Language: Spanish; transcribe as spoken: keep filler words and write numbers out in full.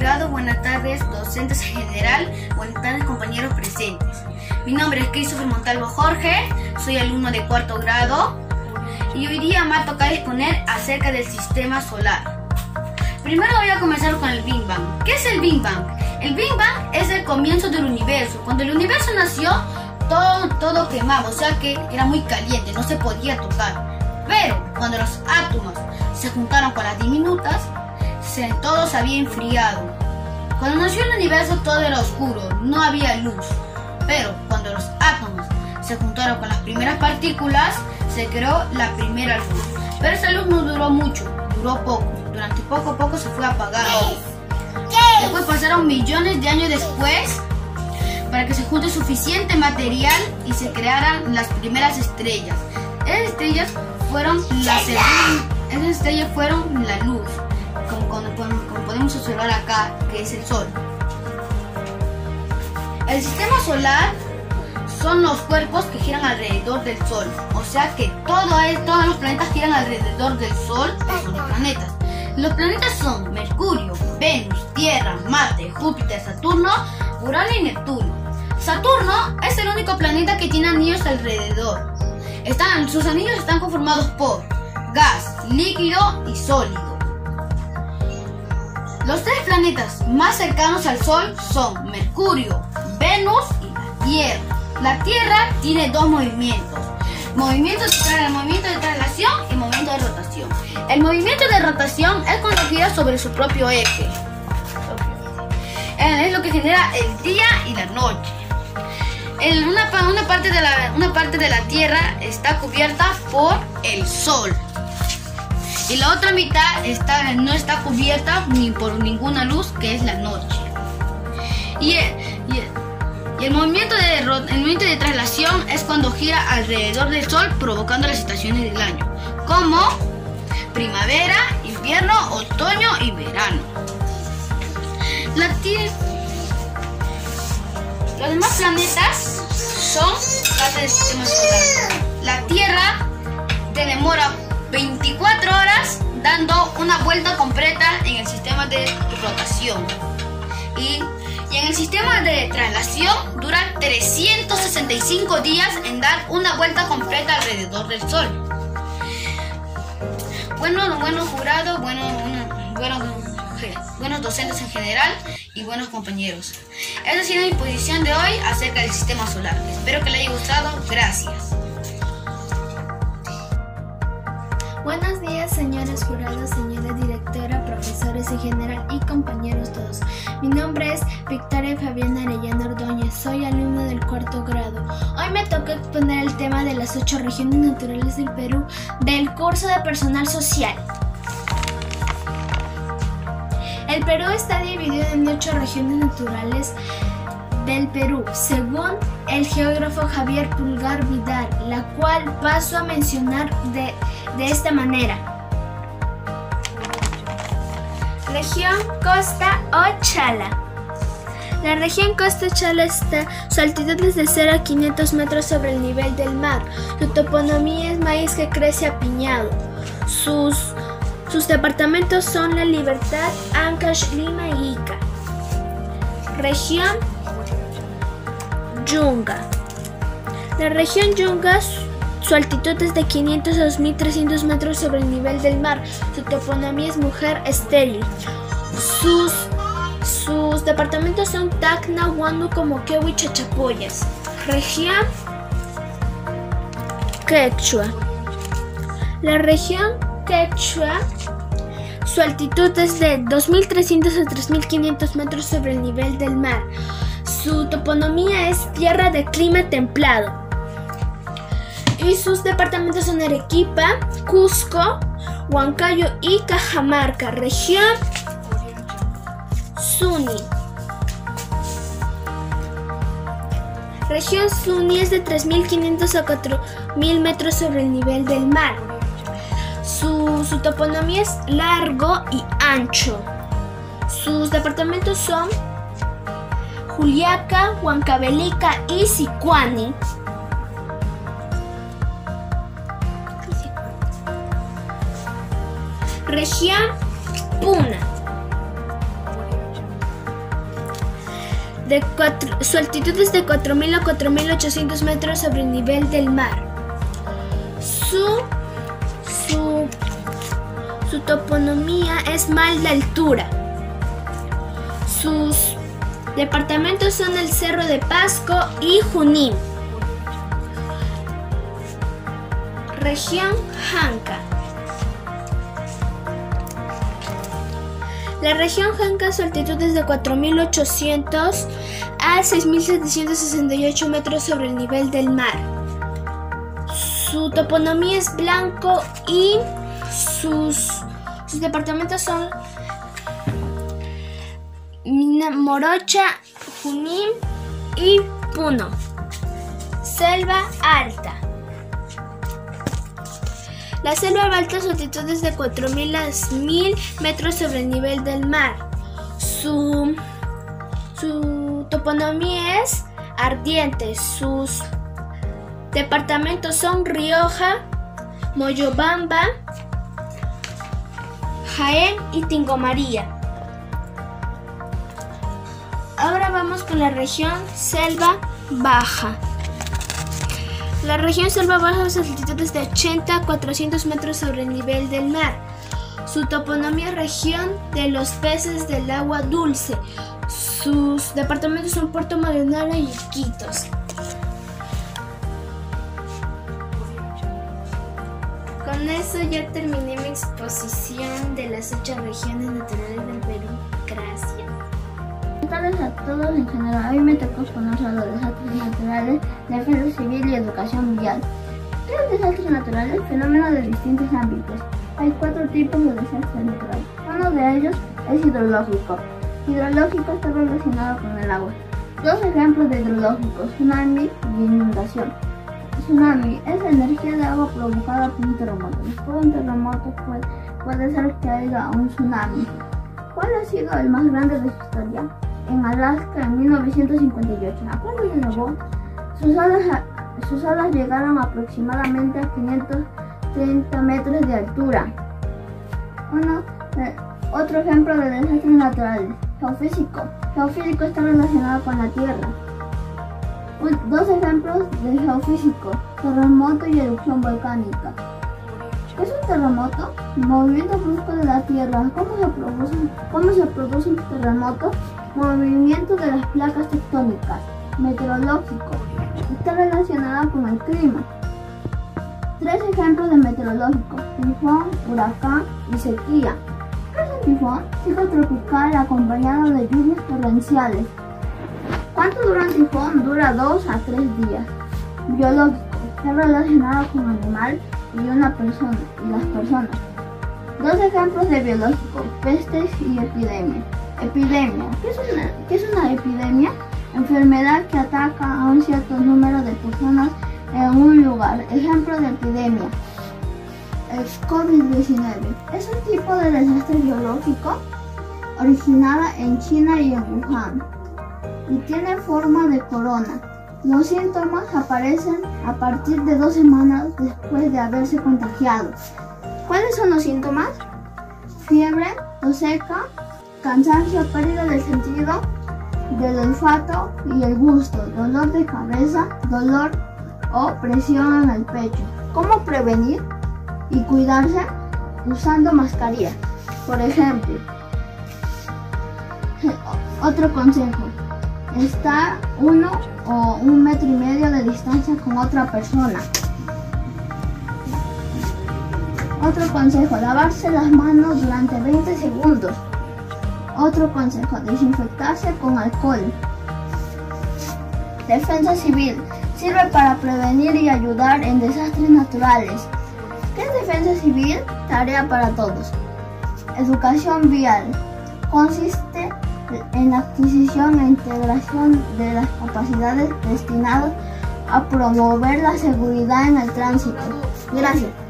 jurado, buenas tardes, docentes en general, buenas tardes compañeros presentes. Mi nombre es Christopher Montalvo Jorge, soy alumno de cuarto grado y hoy día me ha tocado exponer acerca del sistema solar. Primero voy a comenzar con el Big Bang. ¿Qué es el Big Bang? El Big Bang es el comienzo del universo. Cuando el universo nació, todo, todo quemaba, o sea que era muy caliente, no se podía tocar. Pero cuando los átomos se juntaron con las diminutas, se, todo se había enfriado. Cuando nació el universo todo era oscuro, no había luz. Pero cuando los átomos se juntaron con las primeras partículas, se creó la primera luz. Pero esa luz no duró mucho, duró poco. Durante poco a poco se fue apagando. Después pasaron millones de años después para que se junte suficiente material y se crearan las primeras estrellas. Esas estrellas fueron la segunda, esas estrellas fueron la luz, como, como, como podemos observar acá, que es el Sol. El sistema solar son los cuerpos que giran alrededor del Sol, o sea que todo es, todos los planetas giran alrededor del Sol, que son los planetas. Los planetas son Mercurio, Venus, Tierra, Marte, Júpiter, Saturno, Urano y Neptuno. Saturno es el único planeta que tiene anillos alrededor. Están, sus anillos están conformados por gas, líquido y sólido. Los tres planetas más cercanos al Sol son Mercurio, Venus y la Tierra. La Tierra tiene dos movimientos. Movimiento de, el movimiento de traslación y movimiento de rotación. El movimiento de rotación es cuando gira sobre su propio eje. Es lo que genera el día y la noche. En una, una, parte de la, una parte de la Tierra está cubierta por el Sol. Y la otra mitad está, no está cubierta ni por ninguna luz, que es la noche. Y el, y el, y el, movimiento, de, el movimiento de traslación es cuando gira alrededor del Sol, provocando las estaciones del año, como primavera, invierno, otoño y verano. La Tierra, los demás planetas son parte del sistema solar. La Tierra te demora veinticuatro horas dando una vuelta completa en el sistema de rotación. Y, y en el sistema de traslación dura trescientos sesenta y cinco días en dar una vuelta completa alrededor del Sol. Bueno, buenos jurados, bueno, bueno, buenos docentes en general y buenos compañeros. Esa ha sido mi exposición de hoy acerca del sistema solar. Espero que les haya gustado. Gracias. Buenos días, señores jurados, señora directora, profesores en general y compañeros todos. Mi nombre es Victoria Fabiana Arellano Ordóñez, soy alumno del cuarto grado. Hoy me toca exponer el tema de las ocho regiones naturales del Perú del curso de personal social. El Perú está dividido en ocho regiones naturales del Perú, según el geógrafo Javier Pulgar Vidal, la cual paso a mencionar de, de esta manera. Región Costa o Chala. La región Costa Chala está, su altitud es de cero a quinientos metros sobre el nivel del mar. Su toponimia es maíz que crece apiñado. Sus, sus departamentos son La Libertad, Ancash, Lima y Ica. Región Yunga. La región Yunga, su altitud es de quinientos a dos mil trescientos metros sobre el nivel del mar. Su toponimia es mujer estéril. Sus, sus departamentos son Tacna, Huánuco, Moquegua y Chachapoyas. Región Quechua. La región Quechua, su altitud es de dos mil trescientos a tres mil quinientos metros sobre el nivel del mar. Su toponimia es tierra de clima templado. Y sus departamentos son Arequipa, Cusco, Huancayo y Cajamarca. Región Suni. Región Suni es de tres mil quinientos a cuatro mil metros sobre el nivel del mar. Su, su toponimia es largo y ancho. Sus departamentos son Juliaca, Huancavelica y Sicuani. Región Puna. De cuatro, su altitud es de cuatro mil a cuatro mil ochocientos metros sobre el nivel del mar. Su, su, su toponomía es mal de altura. Sus departamentos son el Cerro de Pasco y Junín. Región Janca. La región Janca, su altitud es de cuatro mil ochocientos a seis mil setecientos sesenta y ocho metros sobre el nivel del mar. Su toponomía es blanco y sus, sus departamentos son Morocha, Junín y Puno. Selva alta. La selva alta, su altitud es de cuatro mil a mil metros sobre el nivel del mar. Su, su toponomía es ardiente. Sus departamentos son Rioja, Moyobamba, Jaén y Tingomaría. Ahora vamos con la región Selva Baja. La región Selva Baja, su altitud es de ochenta a cuatrocientos metros sobre el nivel del mar. Su toponomía es región de los peces del agua dulce. Sus departamentos son Puerto Maldonado y Iquitos. Con eso ya terminé mi exposición de las ocho regiones naturales del Perú. Gracias. Buenas tardes a todos en general. Hoy me tocó conocer los desastres naturales, defensa civil y educación vial. Los desastres naturales, fenómenos de distintos ámbitos. Hay cuatro tipos de desastres naturales. Uno de ellos es hidrológico. Hidrológico está relacionado con el agua. Dos ejemplos de hidrológicos: tsunami y inundación. Tsunami es energía de agua provocada por un terremoto. Después de un terremoto puede, puede ser que haya un tsunami. ¿Cuál ha sido el más grande de su historia? En Alaska en mil novecientos cincuenta y ocho. ¿A cuándo se nevó? Sus olas, sus olas llegaron aproximadamente a quinientos treinta metros de altura. Uno, eh, otro ejemplo de desastres naturales: geofísico. Geofísico está relacionado con la Tierra. Un, dos ejemplos de geofísico: terremoto y erupción volcánica. ¿Qué es un terremoto? Movimiento brusco de la Tierra. ¿Cómo se produce, cómo se produce un terremoto? Movimiento de las placas tectónicas. Meteorológico. Está relacionado con el clima. Tres ejemplos de meteorológico: tifón, huracán y sequía. ¿Qué es un tifón? Ciclo tropical acompañado de lluvias torrenciales. ¿Cuánto dura un tifón? Dura dos a tres días. Biológico. Está relacionado con animal y una persona y las personas. Dos ejemplos de biológico: pestes y epidemia. Epidemia. ¿Qué es una, qué es una epidemia? Enfermedad que ataca a un cierto número de personas en un lugar. Ejemplo de epidemia: el COVID diecinueve. Es un tipo de desastre biológico originada en China y en Wuhan y tiene forma de corona. Los síntomas aparecen a partir de dos semanas después de haberse contagiado. ¿Cuáles son los síntomas? Fiebre, tos seca, cansancio, pérdida del sentido del olfato y el gusto, dolor de cabeza, dolor o presión en el pecho. ¿Cómo prevenir y cuidarse? Usando mascarilla. Por ejemplo, otro consejo: estar uno o un metro y medio de distancia con otra persona. Otro consejo: lavarse las manos durante veinte segundos. Otro consejo: desinfectarse con alcohol. Defensa civil. Sirve para prevenir y ayudar en desastres naturales. ¿Qué es defensa civil? Tarea para todos. Educación vial. Consiste en la adquisición e integración de las capacidades destinadas a promover la seguridad en el tránsito. Gracias.